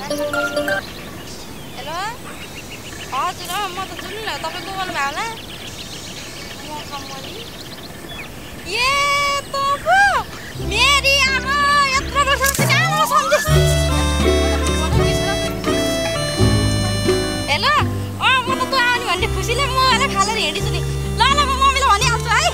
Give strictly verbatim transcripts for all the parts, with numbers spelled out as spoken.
Hello हजुर म त जुन तपाईँ को बोल्नु भयो होला म कमली ए तपु मेरी आमा यत्रो वर्षपछि आमा सम्झिस हेलो अँ म त तँ आउने भन्ने खुसीले म अहिले खालेर हिँडिछु नि ल ल म मम्मीलाई भनिहाल्छु है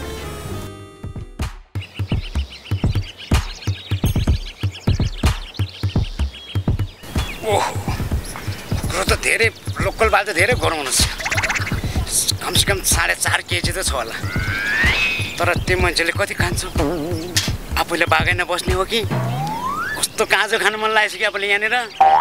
ओहो कुकुर त धेरै लोकल बाल त धेरै गरौँ छ कमसेकम साढे चार केजी त छ होला तर त्यो मान्छेले कति खान्छ आफूले बागैन बस्ने हो कि कस्तो काँचो खानु मन लागेछ कि आफूले यहाँनिर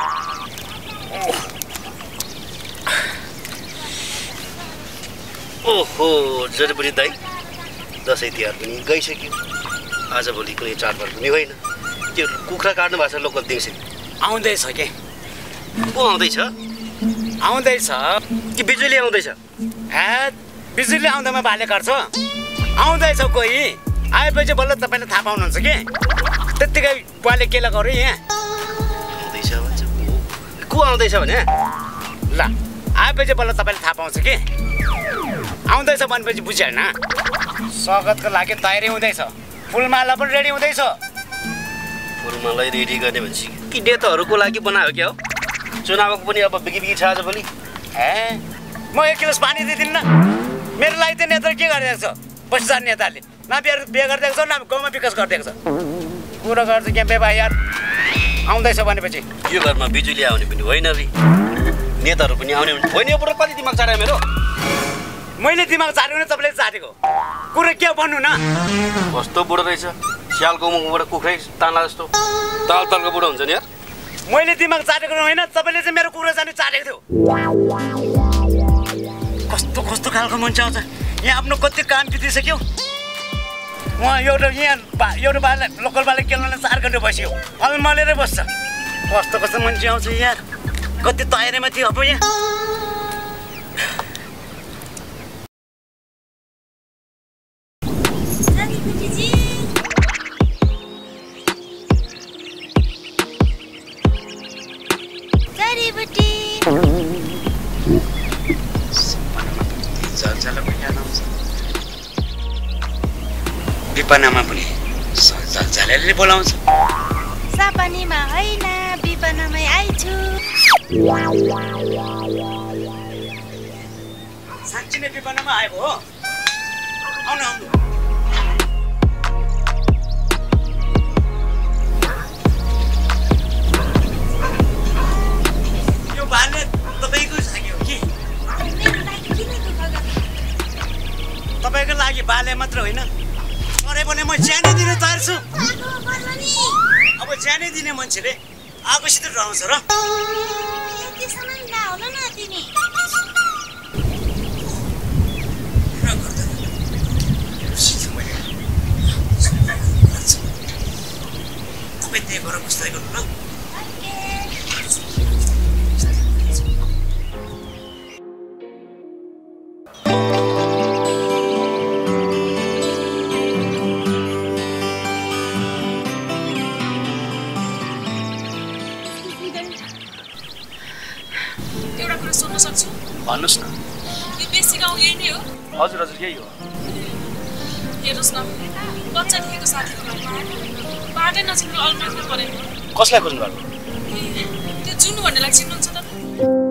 ओहो जडीबुटी दाइ दसैँ तिहार पनि गइसक्यो आजभोलि कुनै चाडबाड पनि होइन त्यो कुखुरा काट्नु भएको छ लोकल देउसी आउँदैछ के को आउँदैछ आउँदैछ कि बिजुली आउँदैछ हे बिजुली आउँदामा बाले काट्छ आउँदैछ कोही आएपछि बल्ल तपाईँले थाहा पाउनुहुन्छ कि त्यत्तिकै बुवाले के लगाउँ यहाँ आउँदैछ भन्छ को आउँदैछ भने ल आएपछि बल्ल तपाईँले थाहा पाउँछ कि आउँदैछ भनेपछि बुझ्यो होइन स्वागतको लागि तयारी हुँदैछ फुलमाला पनि रेडी हुँदैछ फुलमालाई रेडी गर्ने भनेपछि कि नेताहरूको लागि बनायो क्या हो चुनावको पनि अब बिगी बिगी छ आज भोलि ए म एक गिलास पानी दिँदिनँ न मेरो लागि त नेता के गरिदिएको छ भ्रष्टाचार नेताले न बिहा बिहा गरिदिएको छ न गाउँमा विकास गरिदिएको छ कुरो गर्छ क्या बेबा यार आउँदैछ भनेपछि यो घरमा बिजुली आउने पनि होइन रे नेताहरू पनि आउने होइन यो बुढो कति दिमाग चाड्यो मेरो मैले दिमाग चाटेको नि तपाईँले चाटेको कुरो के भन्नु न कस्तो बुढो रहेछ स्यालको मुखबाट कुखुरै तान्ला जस्तो ताल तालको बुढो हुन्छ नि यार मैले दिमाग चाटेको होइन तपाईँले चाहिँ मेरो कुरो जाने चाटेको थियो कस्तो कस्तो खालको मान्छे आउँछ यहाँ आफ्नो कति काम बितिसक्यो उहाँ एउटा यहाँ बा एउटा बाले लोकल बाले खेल्न चार घन्टा बस्यो अब मलेरै बस्छ कस्तो कस्तो मान्छे आउँछ यहाँ कति तयारीमा थियो अब यहाँ विपनामा पनि झलझलले बोलाउँछ सपनीमा होइन विपनामै आइछु साँच्ची नै विपनामा आएको हो आउनु आउनु यो बाले तपाईँको लागि हो कि तपाईँको लागि बाले मात्र होइन अरे भने म ज्यानै दिने तयार छु अब ज्यानै दिने मान्छेले आगोसित रहन्छ र तपाईँ त्यही गरेर बस्दै गर्नु ल भन्नुहोस् न यो बेसी गाउँ यही नै हो हजुर हजुर यही हो हेर्नुहोस् न बच्चा देखेको साथीको घरमा बाटै नचिन्नु अलमारीमा परेको कसलाई खोज्नु भएको त्यो जुन भन्नेलाई चिन्नुहुन्छ तपाईँ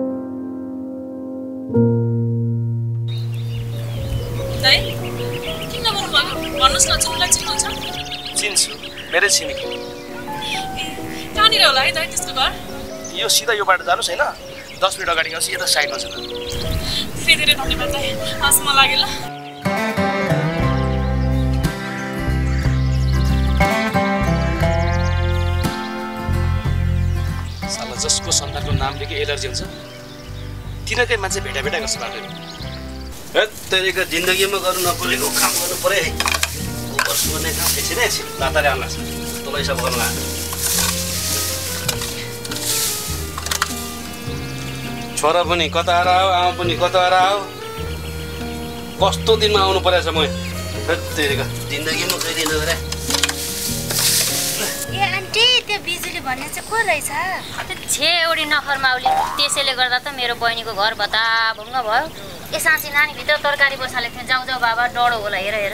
दाइ किन बोल्नु भएको भन्नुहोस् न जुनलाई चिन्नुहुन्छ चिन्छु मेरै छिमेकी ए कहाँनिर होला है दाइ त्यसको घर यो सिधा यो बाटो जानुहोस् होइन दस मिनट अगाडि आउँछ यता साइडमा छ धेरै धेरै धन्यवाद दाइ हस् म लागेँ ल साला जसको सन्तानको नाम लेखे एलर्जी हुन्छ तिनीकै मान्छे भेटा भेटा गर्छ बाटोमा हेत्तेरिका जिन्दगीमा गर्नु नपुगेको काम गर्नु पऱ्यो है बस्नु गर्ने काम एकछिन है एकछिन लाताले आउनु लाग्छ तँलाई सब गर्नु लाग्छ छोरा पनि कता आयो आमा पनि कता आयो कस्तो दिनमा आउनु परेछ म हेत्तेरिका जिन्दगीमा कहिले नगरे ए आन्टी त्यो बिजुली भन्ने चाहिँ को रहेछ? छे एउटी नखर माउली। त्यसैले गर्दा त मेरो बहिनीको घर भताभुङ्ग भयो। ए साँच्ची नानी भित्र तरकारी बसाले थियो। जाउँ जाउँ बाबा डढो होला हेर हेर।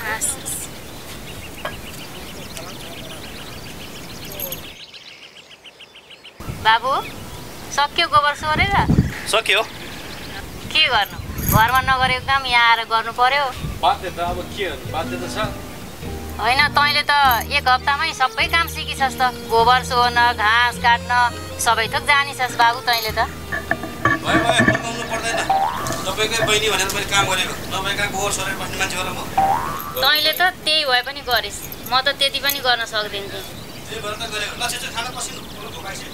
बाबु सक्यो गोबर सोरेर? सक्यो। के गर्नु घरमा नगरेको काम यहाँ आएर गर्नु पर्यो। बाध्य त अब के गर्नु बाध्य त छ। होइन तैँले त एक हप्तामै सबै काम सिकिछस् त। गोबर सोर्न घाँस काट्न सबै थोक जानिछस् बाबु तैँले त। भयो भयो फर्काउनु पर्दैन। तपाईँकै बहिनी भनेर मैले काम गरेको तपाईँका गोबर सोरेर बस्ने मान्छे होला म। तैँले त त्यही भए पनि गरिस्। म त त्यति पनि गर्न सक्दिन्छु। त्यही भएर त गरेको। ल छिटो खाना पसिनु भोक आइसक्यो।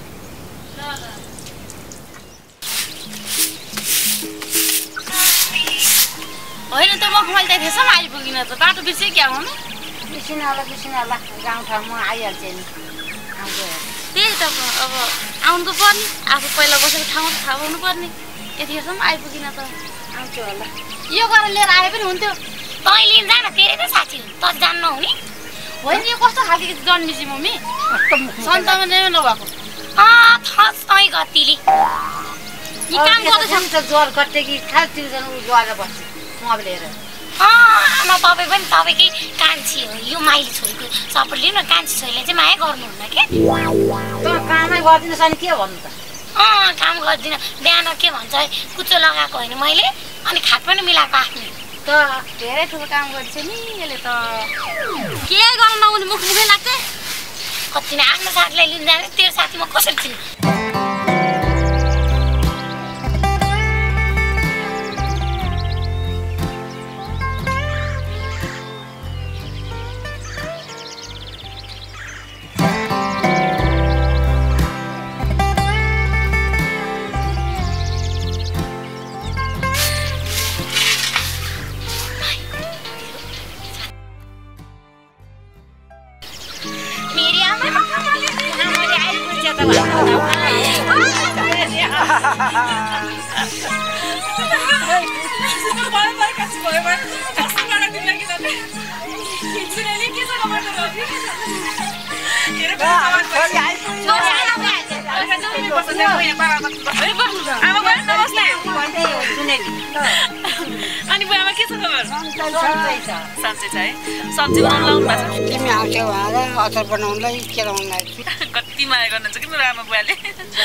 होइन त मखमल त त्यसमा आइपुगिन त बाटो बिर्से क्या हुनु बिर्सिन होला बिर्सिन होला गाउँठाउँमा आइहाल्छ नि आउँछ त्यही त अब आउनु त पर्ने आफू पहिला बसेको ठाउँ त थाहा पाउनु पर्ने यतिखेरसम्म आइपुगिन त आउँछ होला यो गरेर लिएर आए पनि हुन्थ्यो तैँ लिन जान तेरै त साथी त जान्न हुने होइन यो कस्तो खालको जन्मिसी मम्मी सन्तानमा नै नभएको अँ थस तैँ गतिली यी काम गर्दैछ त ज्वरो कट्टे कि खास तिनजना उ गएर बस्छ मोबाइल हेरेर आमा तपाईँ पनि तपाईँकै कान्छी हो यो माइली छोरीको सपोर्ट लिनु न कान्छी छोरीले चाहिँ माया गर्नुहुन्न के त कामै गर्दिनस् अनि के भन्नु त अँ काम गर्दिनँ बिहान के भन्छ कुचो लगाएको होइन मैले अनि खाट पनि मिलाएको आफ्नो त धेरै ठुलो काम गर्छ नि यसले त के गर्न नहुने मुख मुखै लाग्छ कति नै आफ्नो साथीलाई लिन जाने तेरो साथी म कसरी चिन्नु अनि बुवामा के छ खबर सन्चै छ है सब्जी बनाउनु लाउनु भएको छ तिमी आउँछौ भनेर अचार बनाउनलाई केलाउनलाई कति माया गर्नुहुन्छ कि मेरो आमा बुवाले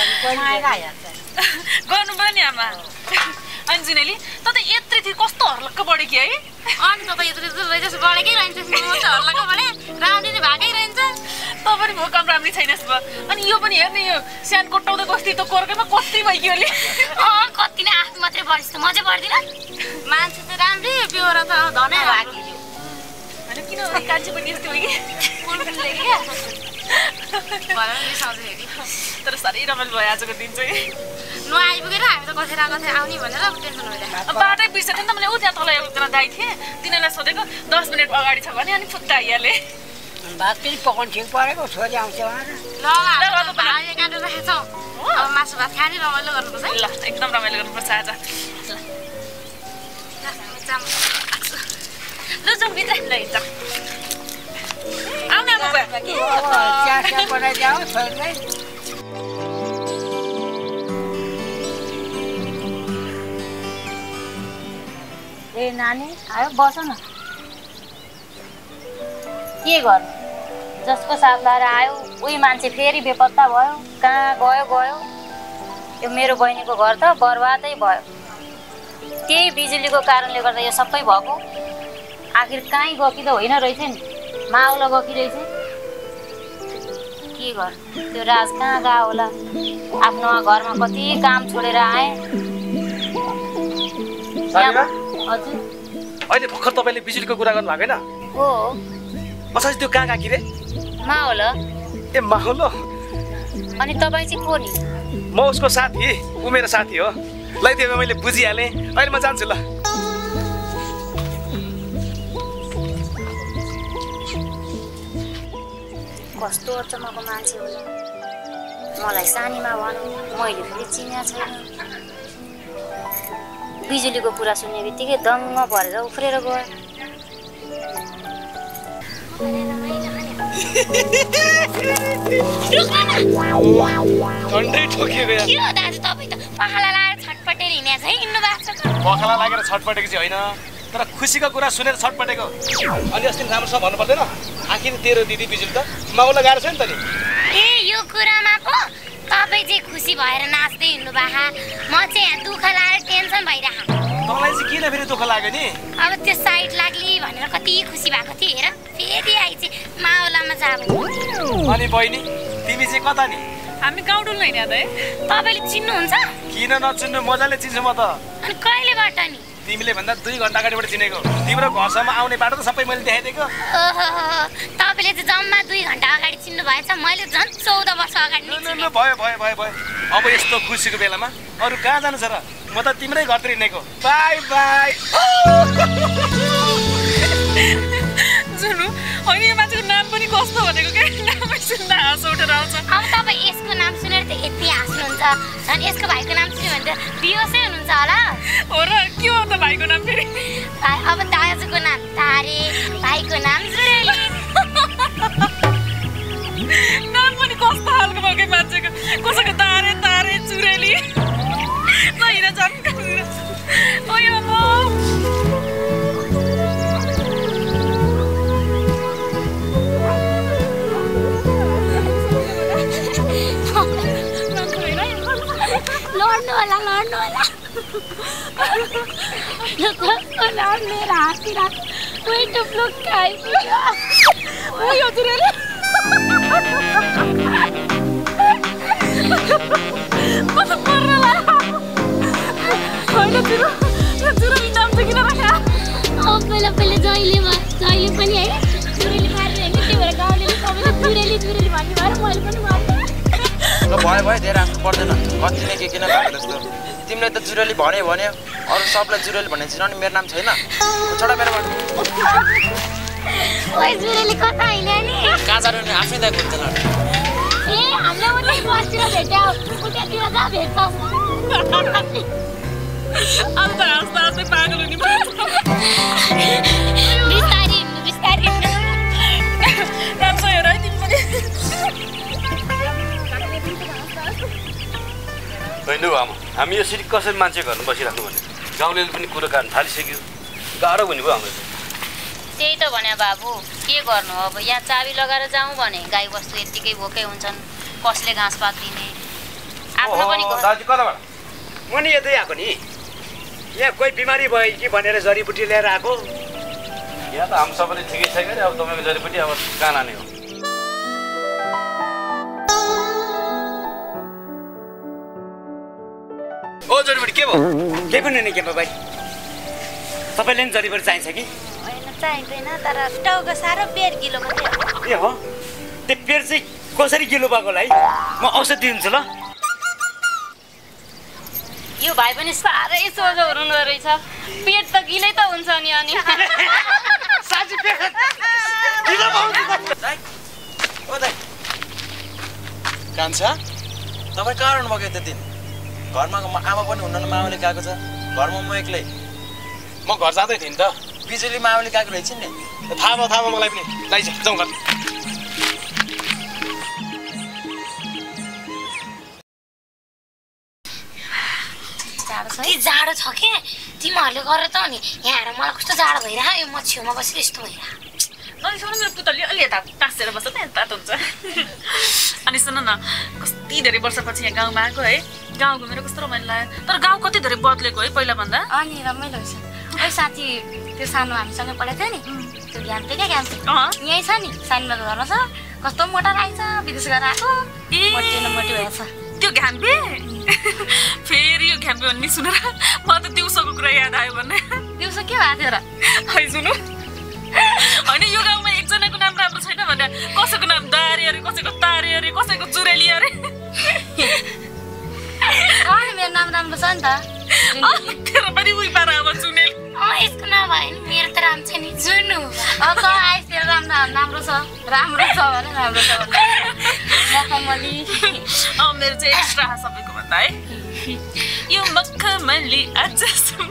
गर्नु भयो नि आमा अनि जुनेली त त यत्रो थियो कस्तो हर्लक्क बढ्यो कि है अनि त यत्रो यत्रो रहेछ बढेकै रहन्छ म त हल्लाको बढे राम्री चाहिँ भएकै रहन्छ त पनि भयो काम राम्रै छैनस् भयो अनि यो पनि हेर्ने यो स्यान कोट्टाउँदै बस्ती त कोर्केमा कति भइगयो नि अँ कति नै आफू मात्रै बढ्छ म चाहिँ बढ्दिनँ मान्छे चाहिँ राम्रै बेहोरा त धनै राखियो होइन किन कान्छी पनि यस्तो हो कि कुलकुलले क्या भएर रिसाउँदाखेरि तर साह्रै रमाइलो भयो आजको दिन चाहिँ नआइपुगेर हामी त कथेर कथेर आउने भनेर टेन्सन भइरहेको बाटै बिर्सेको नि त मैले ऊ त्यहाँ तल एकजना दाइ थिएँ तिनीहरूलाई सोधेको दस मिनट अगाडि छ भने अनि फुत्ता आइहालेँ भात पनि पकाउनु ठिक परेको छोरी आउँछ भनेर ल ल भाइ काटेर राखेको छौँ अब मासु भात खाने रमाइलो गर्नुपर्छ है ल एकदम रमाइलो गर्नुपर्छ आज ल जाउँ भित्र ल हिँड्छ आउने आमा चिया चिया बनाइदियो छोरीलाई ए नानी आयो बस न के गर्नु जसको साथ लाएर आयो उही मान्छे फेरि बेपत्ता भयो कहाँ गयो गयो यो मेरो बहिनीको घर त बर्बादै भयो त्यही बिजुलीको कारणले गर्दा यो सबै भएको आखिर कहीँ गकी त होइन रहेछ नि माउला गकी रहेछ के गर्नु त्यो राज कहाँ गयो होला आफ्नो घरमा कति काम छोडेर आएँ हजुर अहिले भर्खर तपाईँले बिजुलीको कुरा गर्नु भएको होइन हो असरी त्यो कहाँ कहाँ कि रे माहौल ए माहौल अनि तपाईँ चाहिँ को नि म उसको साथी ऊ मेरो साथी हो ल त्यो मैले बुझिहालेँ अहिले म जान्छु ल कस्तो अचम्मको मान्छे होला मलाई सानीमा भनौँ मैले फेरि चिन्या छैन बिजुलीको कुरा सुन्ने बित्तिकै दङ्ग परेर उफ्रेर गयो झन्डै ठोकिएको यार। के हो दाजु तपाईँ त पखाला लाएर छटपटेर हिँडेको छ है हिँड्नु भएको छ पखाला लागेर छटपटेको चाहिँ होइन तर खुसीको कुरा सुनेर छटपटेको। अनि अस्ति राम्रोसँग भन्नु पर्दैन आखिर तेरो दिदी बिजुली त माउला गाह्रो छ नि त नि। ए यो कुरामा पो तपाईँ चाहिँ खुसी भएर नाच्दै हिँड्नु भएको म चाहिँ यहाँ दुःख लाएर टेन्सन भइरहेको। तँलाई चाहिँ किन फेरि दुःख लाग्यो नि? अब त्यो साइड लाग्ली भनेर कति खुसी भएको थिएँ हेर फेरि आइज मावलामा जाब। अनि बहिनी तिमी चाहिँ कता नि? हामी गाउँ डुल्न हिँड्या त है। तपाईँले चिन्नुहुन्छ? किन नचिन्नु मजाले चिन्छु म त। अनि कहिलेबाट नि? तिमीले भन्दा दुई घन्टा अगाडिबाट चिनेको। तिम्रो घरसम्म आउने बाटो त सबै मैले देखाइदिएको। ओहो तपाईँले चाहिँ जम्मा दुई घन्टा अगाडि चिन्नु भएछ मैले झन् चौध वर्ष अगाडि नै चिने। भयो भयो भयो भयो अब यस्तो खुसीको बेलामा अरू कहाँ जानु छ र? म त तिम्रै घरतिर हिँडेको। By by. जुनु होइन यो मान्छेको नाम पनि कस्तो भनेको क्या नामै सुन्दा हाँस उठेर आउँछ। अब तपाईँ यसको नाम सुनेर त यति हाँस्नुहुन्छ झन् यसको भाइको नाम सुन्यो भने त बिहोसै हुनुहुन्छ होला। हो र के हो त भाइको नाम फेरि? अब दाजुको नाम तारे भाइको नाम जुरेली। नाम पनि कस्तो खालको भयो कि मान्छेको कसैको तारे तारे चुरेली नहिँड झन्का ओयो म लड्नु होला लड्नु होला मेरो हाततिर कोही टुप्लो खाइपुग्यो ओयो चुरेली म त पर्न लाग्यो होइन चुरो यो चुरेली नाम चाहिँ किन राख्या? अब पहिला पहिला जहिले भयो जहिले पनि है चुरेली मारेर होइन त्यही भएर गाउँले सबैले चुरेली चुरेली भन्ने भएर मैले पनि मारेँ। ल भयो भयो धेरै हाँस्नु पर्दैन कति नै के किन भएको जस्तो। तिमीले त जुरेली भन्यो भन्यो अरू सबलाई जुरेली भन्ने चिन नि मेरो नाम छैन छोडा मेरोबाट। ओइ जुरेली कता हिँड्यो नि? कहाँ जानु नि आफै त घुम्छ ल। ए हामीलाई उतै बसतिर भेट्यो उतातिर जा भेट्छ। अब त हाँस्दा हाँस्दै पागल हुने भयो। बिस्तारी हिँड्नु बिस्तारी हिँड्नु। राम्रो छ हेर है तिमी पनि। होइन आमा हामी यसरी कसरी मान्छे घरमा बसिराख्नु भने गाउँले पनि कुरो काट्न थालिसक्यो गाह्रो हुने भयो हाम्रो। त्यही त भने बाबु के गर्नु अब यहाँ चाबी लगाएर जाउँ भने गाई बस्तु यत्तिकै भोकै हुन्छन् कसले घाँस पात दिने आफ्नो पनि दाजु कताबाट? म नि यतै आएको नि यहाँ कोही बिमारी भयो कि भनेर जडीबुटी लिएर आएको। यहाँ त हामी सबैले ठिकै छ क्या अब तपाईँको जडीबुटी अब कहाँ लाने हो? ओ जडीबुटी के भयो? के पनि नि के भयो भाइ तपाईँले नि जडीबुटी चाहिन्छ कि? होइन चाहिँदैन तर टाउको साह्रो पेट गिलो मात्रै। ए हो त्यो पेट चाहिँ कसरी गिलो भएको होला है म औषध दिन्छु ल। यो भाइ पनि साह्रै सोझो हुनुहुँदो रहेछ पेट त गिलै त हुन्छ नि अनि साँच्ची पेट गिलो भएको दाइ ओ दाइ कान्छा तपाईँ कहाँ रहनुभएको त्यो दिन? घरमा आमा पनि हुन्न मामाले गएको छ घरमा म एक्लै। म घर जाँदै थिएँ नि त। बिजुली मामाले गएको रहेछ नि। थाहा भयो थाहा भयो मलाई पनि लाइज जाउँ घर। जाडो छ है जाडो छ के तिमीहरूले गरेर त नि यहाँ आएर मलाई कस्तो जाडो भइरह यो म छेउमा बसेर यस्तो भइरह। अनि सुन मेरो पुतली अलि यता टाँसेर बस्छ त तातो हुन्छ। अनि सुन न कति धेरै वर्षपछि यहाँ गाउँमा आएको है गाउँ घुमेर कस्तो रमाइलो लाग्यो तर गाउँ कति धेरै बदलेको है पहिलाभन्दा। अनि रमाइलो छ ओइ साथी त्यो सानो हामीसँग पढेको थियो नि त्यो ज्ञान थियो क्या ज्ञान यहीँ छ नि सानोमा घरमा छ कस्तो मोटा रहेछ विदेश गएर आएको मोटी न मोटी भएछ त्यो घ्याम्पे। फेरि यो घ्याम्पे भन्ने सुनेर म त दिउँसोको कुरा याद आयो भन्ने। दिउँसो के भएको थियो र? है सुनु होइन यो गाउँमा एकजनाको नाम राम्रो छैन भने कसैको नाम दारे अरे कसैको तारे अरे कसैको जुरेली अरे। अनि मेरो नाम राम्रो छ नि त। तेरो पनि उही पारा अब जुनेल। अँ यसको नाम भयो नि मेरो त राम्रो छ नि जुनु। अब त आइस तेरो राम्रो राम्रो छ राम्रो छ भने राम्रो छ भने मखमली। अँ मेरो चाहिँ एक्स्ट्रा सबैको भन्दा है यो मखमली आज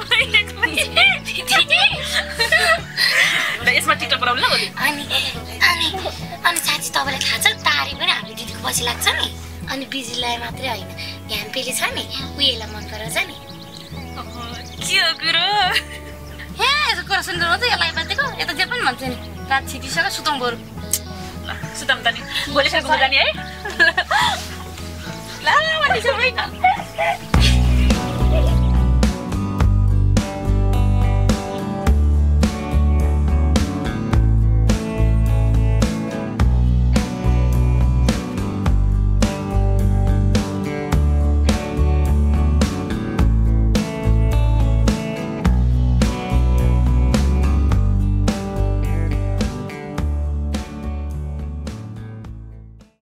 यसमा टिकटक बनाउनु ल भोलि। अनि अनि अनि साँच्ची तपाईँलाई थाहा छ तारी पनि हाम्रो दिदीको पछि लाग्छ नि अनि बिजुलीलाई मात्रै होइन घ्याम्पेले छ नि उयोलाई मन पराउँछ नि के हो कुरो हे यसो कुरा सुन्नु त यसलाई बाँधेको यता जे पनि भन्छ नि रात छिटिसक्यो सुतौँ बरु सुताम त नि भोलि साँझ जाने है ल भनिसक्यो